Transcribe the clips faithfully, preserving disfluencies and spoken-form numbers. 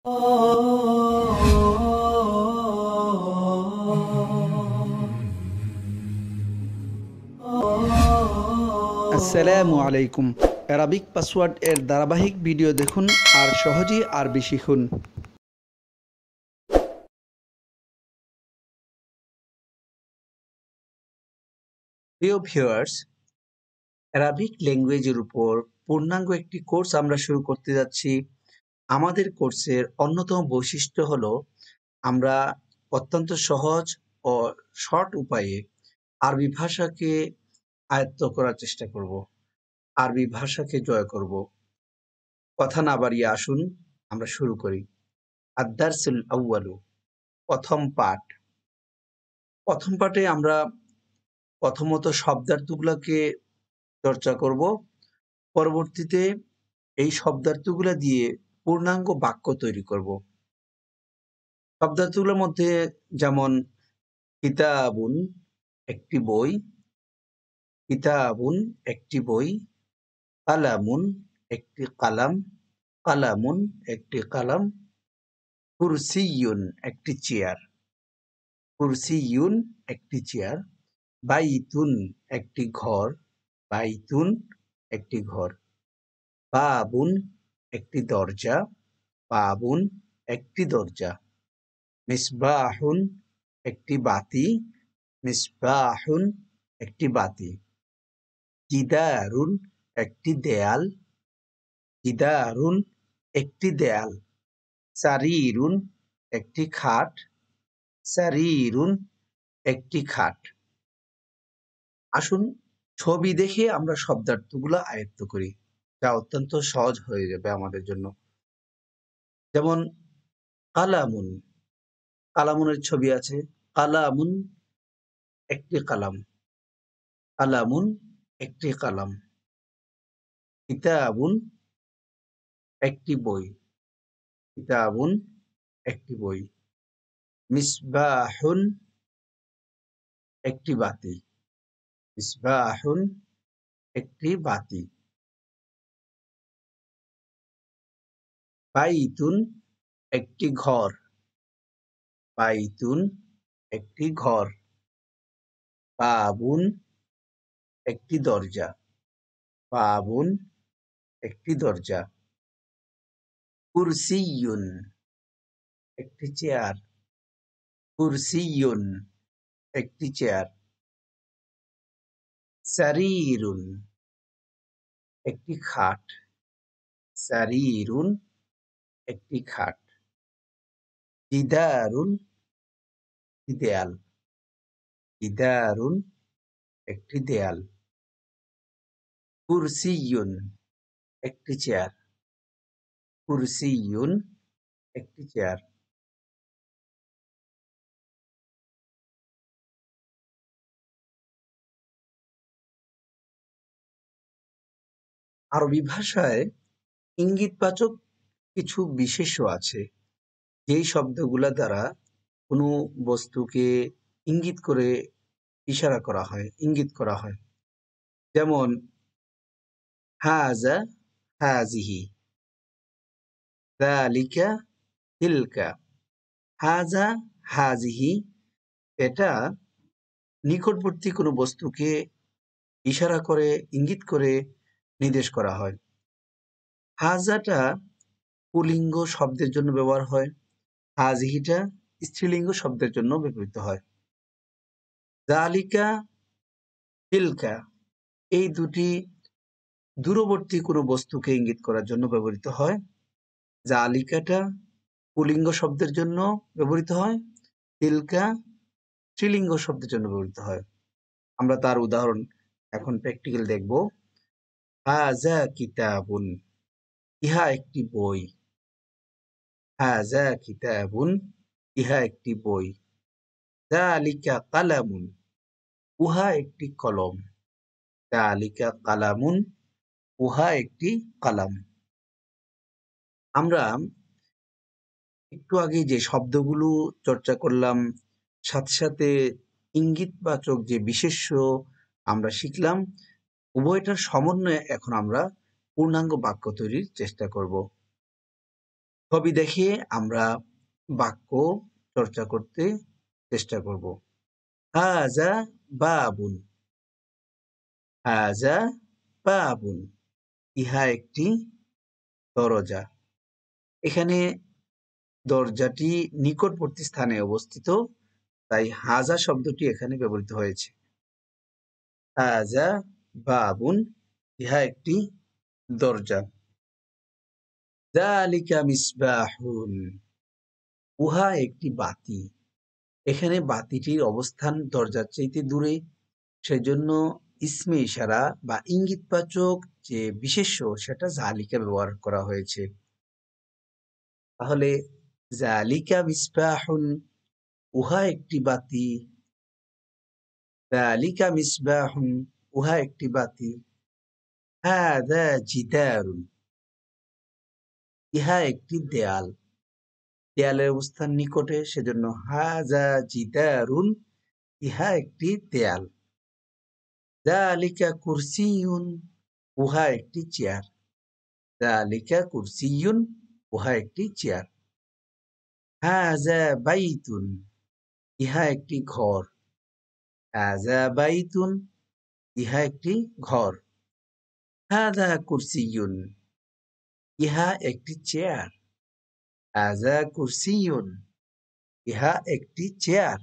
আসসালামু আলাইকুম। Arabic password এর ধারাবাহিক ভিডিও দেখুন আর সহজেই আরবি শিখুন। প্রিয় ভিউয়ার্স, অ্যারাবিক ল্যাঙ্গুয়েজের উপর পূর্ণাঙ্গ একটি কোর্স আমরা শুরু করতে যাচ্ছি। আমাদের কোর্সের অন্যতম বৈশিষ্ট্য হলো আমরা অত্যন্ত সহজ ও শর্ট উপায়ে আরবি ভাষাকে আয়ত্ত করার চেষ্টা করব, আরবি ভাষাকে জয় করব। কথা না বাড়িয়ে আসুন আমরা শুরু করি। আদ-দারসুল আউয়ালু, প্রথম পাঠ। প্রথম পাঠে আমরা প্রথমত শব্দার্থগুলোকে চর্চা করব। পরবর্তীতে এই শব্দার্থগুলো দিয়ে পূর্ণাঙ্গ বাক্য তৈরি করব। শব্দার্থগুলোর মধ্যে যেমন কিতাবুন একটি বই, কিতাবুন একটি বই, কালামুন একটি কালাম, কালামুন একটি কালাম, কুরসিয়ুন একটি চেয়ার, কুরসিয়ুন একটি চেয়ার, বাইতুন একটি ঘর, বাইতুন একটি ঘর, বাবুন একটি দরজা, বাবুন একটি দরজা, মিসবাহুন একটি বাতি, মিসবাহুন একটি বাতি, জিদারুন একটি দেয়াল, জিদারুন একটি দেয়াল, সারিরুন একটি খাট, সারিরুন একটি খাট। আসুন ছবি দেখে আমরা শব্দার্থগুলো আয়ত্ত করি, যা অত্যন্ত সহজ হয়ে যাবে আমাদের জন্য। যেমন কালামুন, কালামুনের ছবি আছে। কালামুন একটি কালাম, কালামুন একটি কালাম। কিতাবুন একটি বই, কিতাবুন একটি বই। মিসবাহুন একটি বাতি, মিসবাহুন একটি বাতি। বাইতুন একটি ঘর, বাইতুন একটি ঘর। বাবুন একটি দরজা, বাবুন একটি দরজা। কুরসিয়ুন একটি চেয়ার, কুরসিয়ুন একটি চেয়ার। সারিরুন একটি খাট, সারিরুন একটি খাট। জিদারুন একটি দেয়াল, জিদারুন একটি দেয়াল। কুরসিয়ুন একটি চেয়ার, কুরসিয়ুন একটি চেয়ার। আরবি ভাষায় ইঙ্গিতবাচক কিছু বিশেষ্য আছে, যেই শব্দগুলা দ্বারা কোনো বস্তুকে ইঙ্গিত করে ইশারা করা হয়, ইঙ্গিত করা হয়। যেমন হাজা, হাজিহি, যালিকা, তিলকা। হাজা, হাজিহি, এটা নিকটবর্তী কোনো বস্তুকে ইশারা করে, ইঙ্গিত করে নির্দেশ করা হয়। হাজাটা পুল্লিঙ্গ শব্দের জন্য ব্যবহার হয়, হাজিহিটা স্ত্রীলিঙ্গ শব্দের জন্য ব্যবহৃত হয়। যালিকা, তিলকা, এই দুটি দূরবর্তী কোনো বস্তুকে ইঙ্গিত করার জন্য ব্যবহৃত হয়। যালিকাটা পুল্লিঙ্গ শব্দের জন্য ব্যবহৃত হয়, তিলকা স্ত্রীলিঙ্গ শব্দের জন্য ব্যবহৃত হয়। আমরা তার উদাহরণ এখন প্র্যাকটিক্যাল দেখব। হাজা কিতাবুন, ইহা একটি বই, হাজা কিতাবুন, ইহা একটি বই। যালিকা কালামুন, উহা একটি কলম, যালিকা কালামুন, উহা একটি কালাম। আমরা একটু আগে যে শব্দগুলো চর্চা করলাম, সাথে সাথে ইঙ্গিতবাচক যে বিশেষ্য আমরা শিখলাম, উভয়টার সমন্বয়ে এখন আমরা পূর্ণাঙ্গ বাক্য তৈরির চেষ্টা করব। ছবি দেখে আমরা বাক্য চর্চা করতে চেষ্টা করব। হাজা বাবুন, হাজা বাবুন, ইহা একটি দরজা। এখানে দরজাটি নিকটবর্তী স্থানে অবস্থিত, তাই হাজা শব্দটি এখানে ব্যবহৃত হয়েছে। হাজা বাবুন, ইহা একটি দরজা। যালিকা মিসবাহুন, উহা একটি বাতি। এখানে বাতিটির অবস্থান দরজার চাইতে দূরে, সেজন্য ইসমে ইশারা বা ইঙ্গিতবাচক যে বিশেষ্য সেটা যালিকা ব্যবহার করা হয়েছে। তাহলে যালিকা মিসবাহুন, উহা একটি বাতি। যালিকা মিসবাহুন, উহা একটি বাতি। হাযা জিদারুন, ইহা একটি দেয়াল। দেয়ালের অবস্থান নিকটে, সেজন্য হাযা জিদারুন, ইহা একটি দেয়াল। যালিকা কুরসিয়ুন, উহা একটি চেয়ার। যালিকা কুরসিয়ুন, উহা একটি চেয়ার। হাযা বাইতুন, ইহা একটি ঘর। হাযা বাইতুন, ইহা একটি ঘর। হাযা কুরসিয়ুন, ইহা একটি চেয়ার। হাযা কুরসিয়ুন, ইহা একটি চেয়ার।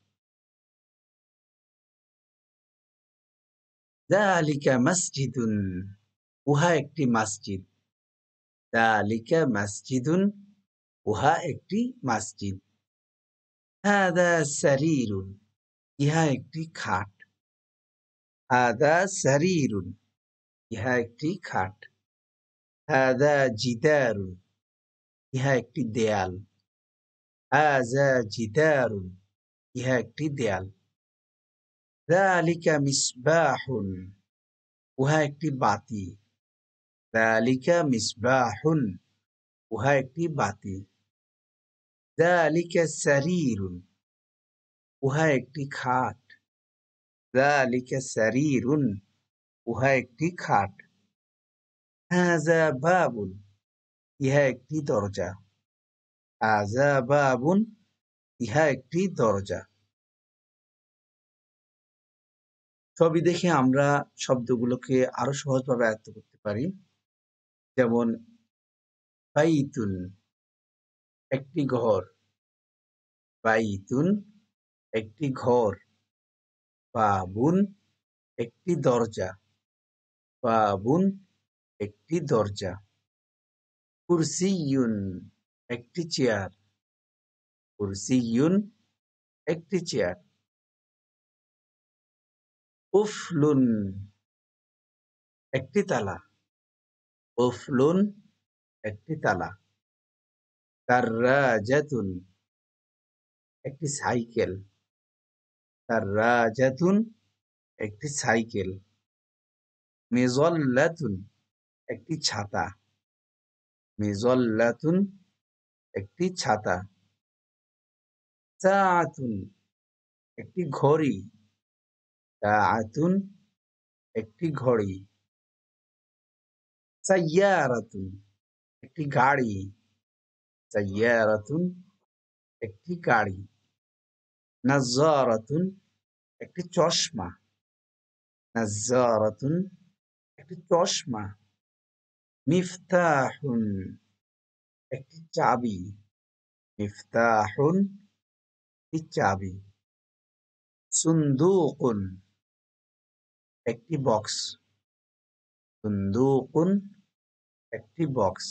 যালিকা মসজিদুন, উহা একটি মসজিদ। যালিকা মসজিদুন, উহা একটি মসজিদ। হাযা সারীরুন, ইহা একটি খাট। হাযা সারীরুন, ইহা একটি খাট। হাযা জিদারুন, ইহা একটি দেয়াল। হাযা জিদারুন, ইহা একটি দেয়াল। যালিকা মিসবাহুন, উহা একটি বাতি। যালিকা মিসবাহুন, উহা একটি বাতি। যালিকা সারীরুন, উহা একটি খাট। যালিকা সারীরুন, উহা একটি খাট। হাযা বাবুন, ইহা একটি দরজা। হাযা বাবুন, ইহা একটি দরজা। ছবি দেখে আমরা শব্দগুলোকে আরো সহজভাবে আয়ত্ত করতে পারি। যেমন বাইতুন, একটি ঘর। বাইতুন, একটি ঘর। বাবুন, একটি দরজা। বাবুন, একটি দরজা। কুরসিয়ুন, একটি চেয়ার। কুরসিয়ুন, একটি চেয়ার। কুফলুন, একটি তালা। কুফলুন, একটি তালা। দাররাজাতুন, একটি সাইকেল। দাররাজাতুন, একটি সাইকেল। মিজল্লাতুন, একটি ছাতা। মিজল্লাতুন, একটি ছাতা। সাআতুন, একটি ঘড়ি। সাআতুন, একটি ঘড়ি। সাইয়ারাতুন, একটি গাড়ি। সাইয়ারাতুন, একটি গাড়ি। নাজ্জারাতুন, একটি চশমা। নাজ্জারাতুন, একটি চশমা। মিফতাহুন, একটি চাবি। মিফতাহুন, একটি চাবি। সুন্দুকুন, একটি বক্স। সুন্দুকুন, একটি বক্স।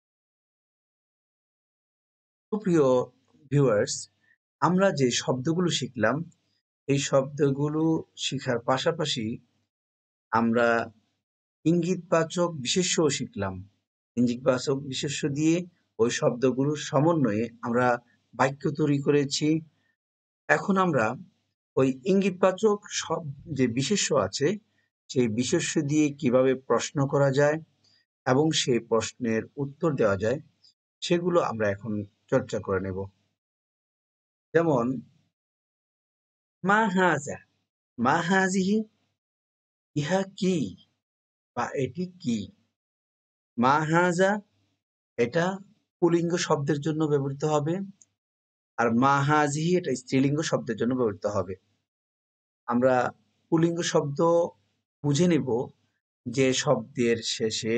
সুপ্রিয় ভিউয়ার্স, আমরা যে শব্দগুলো শিখলাম, এই শব্দগুলো শিখার পাশাপাশি আমরা ইঙ্গিতবাচক বিশেষ্যও শিখলাম। ইঙ্গিতবাচক বিশেষ্য দিয়ে ওই শব্দগুলোর সমন্বয়ে আমরা বাক্য তৈরি করেছি। এখন আমরা ওই ইঙ্গিতবাচক সব যে বিশেষ্য আছে, সেই বিশেষ্য দিয়ে কিভাবে প্রশ্ন করা যায় এবং সেই প্রশ্নের উত্তর দেওয়া যায়, সেগুলো আমরা এখন চর্চা করে নেব। যেমন মা হাজা, মা হাজিহি, ইহা কি বা এটি কি। মা হাজা, এটা পুল্লিঙ্গ শব্দের জন্য ব্যবহৃত হবে, আর মা হাজিহি এটা স্ত্রীলিঙ্গ শব্দের জন্য ব্যবহৃত হবে। আমরা পুল্লিঙ্গ শব্দ বুঝে নেব যে শব্দের শেষে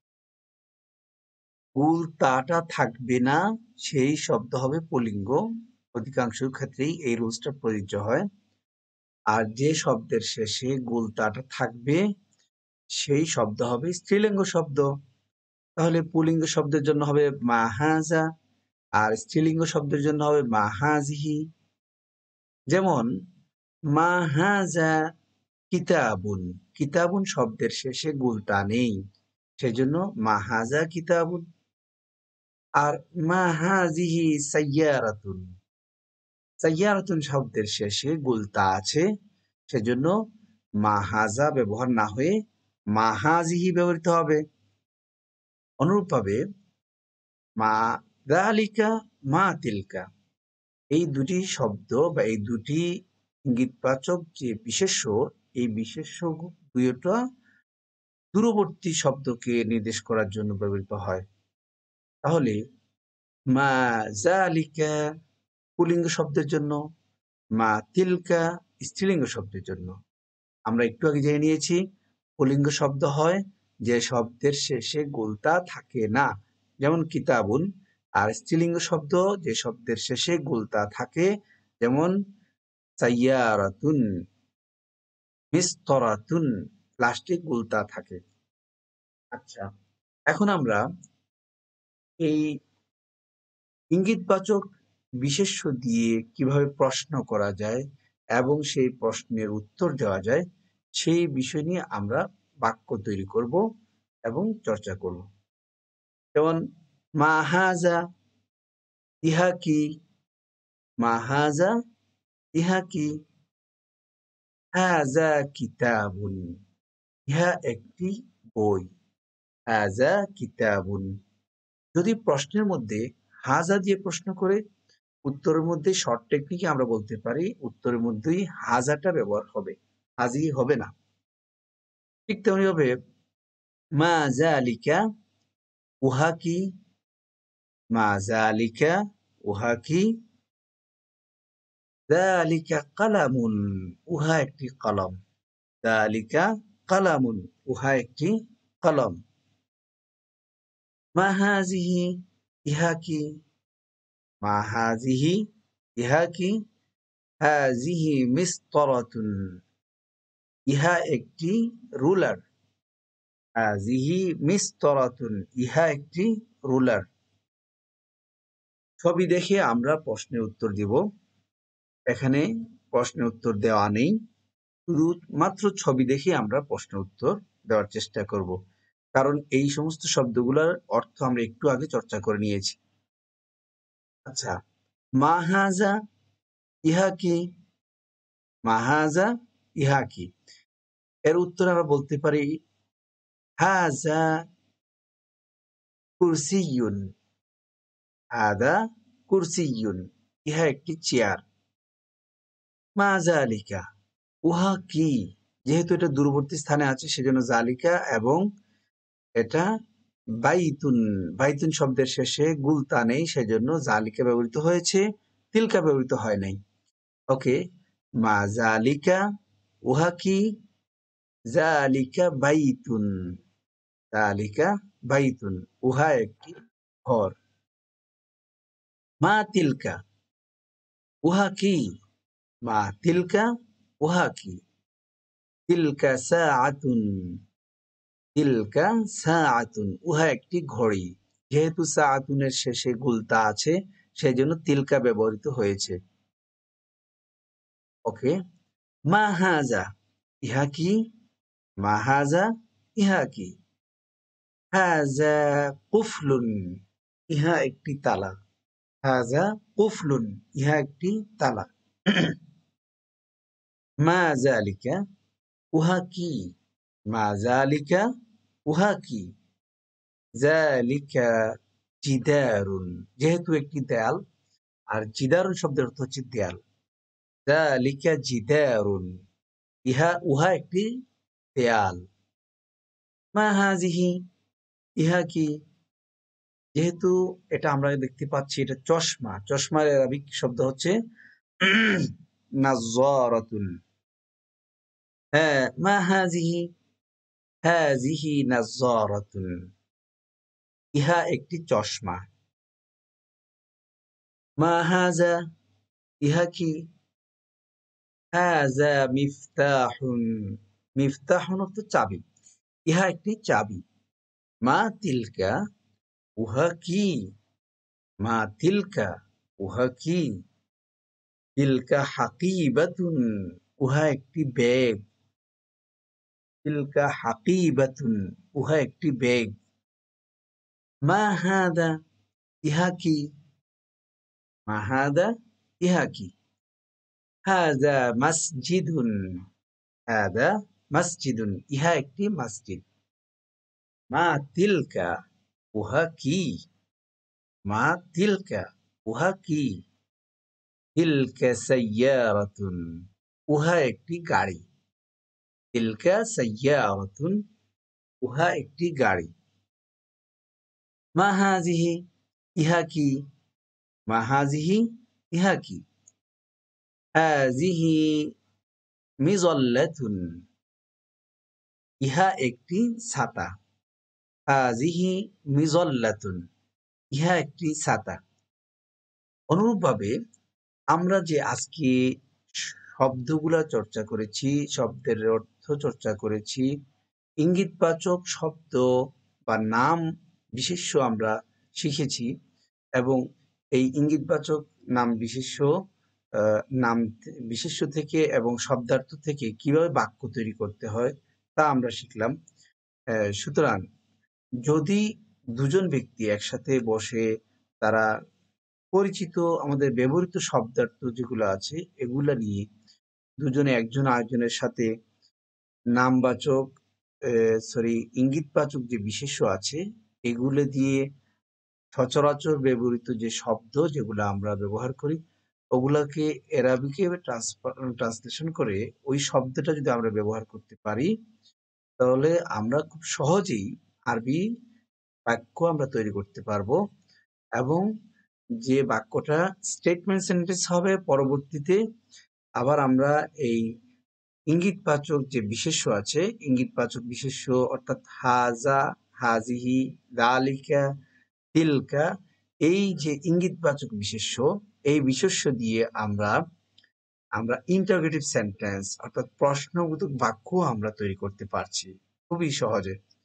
গুল তাটা থাকবে না সেই শব্দ হবে পুল্লিঙ্গ। অধিকাংশ ক্ষেত্রেই এই রুলসটা প্রযোজ্য হয়। আর যে শব্দের শেষে গুল তাটা থাকবে সেই শব্দ হবে স্ত্রীলিঙ্গ শব্দ। তাহলে পুল্লিঙ্গ শব্দের জন্য হবে মা হাজা, আর স্ত্রীলিঙ্গ শব্দের জন্য হবে মা হাজিহি। যেমন মা হাজা কিতাবুন, কিতাবুন শব্দের শেষে গুলতা নেই, সেজন্য মা হাজা কিতাবুন। আর মা হাজিহি সাইয়ারাতুন, সাইয়ারাতুন শব্দের শেষে গুলতা আছে, সেজন্য মা হাজা ব্যবহার না হয়ে মা হাজিহি ব্যবহৃত হবে। অনুরূপভাবে মা যালিকা মা তিলকা, এই দুটি শব্দ বা এই দুটি ইঙ্গিতবাচক যে বিশেষ্য, এই বিশেষ্য দুইটা দূরবর্তী শব্দকে নির্দেশ করার জন্য ব্যবহৃত হয়। তাহলে মা যালিকা পুল্লিঙ্গ শব্দের জন্য, মা তিলকা স্ত্রীলিঙ্গ শব্দের জন্য। আমরা একটু আগে জেনে নিয়েছি পুল্লিঙ্গ শব্দ হয় যে শব্দের শেষে গুলতা থাকে না, যেমন কিতাবুন। আর স্ত্রীলিঙ্গ শব্দ যে শব্দের শেষে গুলতা থাকে, যেমন সাইয়ারাতুন, মিসতরাতুন, লাস্টে গুলতা থাকে। আচ্ছা, এখন আমরা এই ইঙ্গিতবাচক বিশেষ্য দিয়ে কিভাবে প্রশ্ন করা যায় এবং সেই প্রশ্নের উত্তর দেওয়া যায় সেই বিষয় নিয়ে আমরা বাক্য তৈরি করব এবং চর্চা করব। যেমন মা হাজা, ইহা কি? মা হাজা, ইহা কি? হাজা কিতাবুন, ইহা একটি বই। হাজা কিতাবুন। যদি প্রশ্নের মধ্যে হাজা দিয়ে প্রশ্ন করে, উত্তরের মধ্যে শর্ট টেকনিকে আমরা বলতে পারি উত্তরের মধ্যেই হাজাটা ব্যবহার হবে, হাজি হবে না। ঠিক তেমনি ভাবে মা যালিকা, উহা কি? মা যালিকা, উহা কি? যালিকা কালামুন, উহা একটি কলম। যালিকা কালামুন, উহা একটি কলম। মা হাজিহি, ইহা কি? মা হাজিহি, ইহা কি? হাজিহি মিসতরাতুন, ইহা একটি রুলার। হাজিহি মিসতরাতুন, ইহা একটি রুলার। ছবি দেখে আমরা প্রশ্নের উত্তর দিব। এখানে প্রশ্নের উত্তর দেওয়া নেই, শুধু মাত্র ছবি দেখে আমরা প্রশ্নের উত্তর দেওয়ার চেষ্টা করব, কারণ এই সমস্ত শব্দগুলোর অর্থ আমরা একটু আগে চর্চা করে নিয়েছি। আচ্ছা, মা হাজা, ইহা কি? মা হাজা, ইহা কি? এর উত্তর আমরা বলতে পারি হাজা কুরসিয়ুন, হাদা কুরসিয়ুন, ইহা একটি চেয়ার। মা যালিকা, উহা কি? যেহেতু এটা দূরবর্তী স্থানে আছে সেজন্য জালিকা, এবং এটা বাইতুন, বাইতুন শব্দের শেষে গুলতা নেই সেজন্য জালিকা ব্যবহৃত হয়েছে, তিলকা ব্যবহৃত হয় নাই। ওকে, মা জালিকা, উহা কি? জালিকা বাইতুন, জালিকা বাইতুন, উহা একটি ঘর। মা তিলকা, উহা কি? মা তিলকা, উহা কি? তিলকা সাআতুন, তিলকা সাআতুন, উহা একটি ঘড়ি। যেহেতু সাআতুনের শেষে গুলতা আছে সেজন্য তিলকা ব্যবহৃত হয়েছে। ওকে, মা হাজা, ইহা কি? মা হাজা, ইহা কি? হাজা কুফলুন, ইহা একটি তালা। হাজা কুফলুন, ইহা একটি তালা। মা যালিকা, উহা কি? মা যালিকা, উহা কি? যালিকা জিদারুন, যেহেতু একটি দেয়াল, আর জিদারুন শব্দের অর্থ হচ্ছে দেয়াল। যালিকা জিদারুন, ইহা উহা একটি দেয়াল। মা হাজিহি, ইহা কি? যেহেতু এটা আমরা দেখতে পাচ্ছি এটা চশমা, চশমার আরবিক শব্দ হচ্ছে নাজ্জারাতুন। হ্যাঁ, মা হাযিহি? হাযিহি নাজ্জারাতুন। ইহা একটি চশমা। মা হাযা? ইহা কি? হাযা মিফতাহুন। মিফতাহুন অর্থ চাবি। ইহা একটি চাবি। মা তিলকা? উহা কি? মা তিলকা? উহা কি? তিলকা হাকিবাতুন। উহা একটি ব্যাগ। তিলকা হাকিবাতুন। উহা একটি ব্যাগ। মা হাদা? ইহা কি? মা হাদা? ইহা কি? হাযা মাসজিদুন। হাদা মাসজিদুন। ইহা একটি মসজিদ। মা তিলকা? উহা কি? মা তিলকা? উহা কি? তিলকা সাইয়্যারাতুন। উহা একটি গাড়ি। তিলকা সাইয়্যারাতুন। উহা একটি গাড়ি। মা হাযিহি? ইহা কি? মা হাযিহি? ইহা কি? হাযিহি মিযাল্লাতুন। ইহা একটি ছাতা। হাযিহি মিযাল্লাতুন। ইহা একটি ছাতা। অনুরূপভাবে আমরা যে আজকে শব্দগুলা চর্চা করেছি, শব্দের অর্থ চর্চা করেছি, ইঙ্গিতবাচক শব্দ বা নাম বিশেষ্য আমরা শিখেছি এবং এই ইঙ্গিতবাচক নাম বিশেষ্য আ নাম বিশেষ্য থেকে এবং শব্দার্থ থেকে কিভাবে বাক্য তৈরি করতে হয় তা আমরা শিখলাম। অ্যা সুতরাং যদি দুজন ব্যক্তি একসাথে বসে তারা পরিচিত আমাদের ব্যবহৃত শব্দার্থ যেগুলো আছে এগুলা নিয়ে দুজনে একজন আরেকজনের সাথে নামবাচক এ সরি ইঙ্গিতবাচক যে বিশেষ্য আছে এগুলো দিয়ে সচরাচর ব্যবহৃত যে শব্দ যেগুলো আমরা ব্যবহার করি ওগুলাকে অ্যারাবিকে ট্রান্সফার ট্রান্সলেশন করে ওই শব্দটা যদি আমরা ব্যবহার করতে পারি তাহলে আমরা খুব সহজেই আরবি বাক্য আমরা তৈরি করতে পারবো এবং যে বাক্যটা স্টেটমেন্ট সেন্টেন্স হবে পরবর্তীতে আবার আমরা এই ইঙ্গিতবাচক যে বিশেষ্য আছে ইঙ্গিতবাচক বিশেষ্য অর্থাৎ হাজা, হাজিহি, যালিকা, তিলকা এই যে ইঙ্গিতবাচক বিশেষ্য এই বিশেষ্য দিয়ে আমরা আমরা ইন্টারোগেটিভ সেন্টেন্স অর্থাৎ প্রশ্নবোধক বাক্য আমরা তৈরি করতে পারছি খুবই সহজে।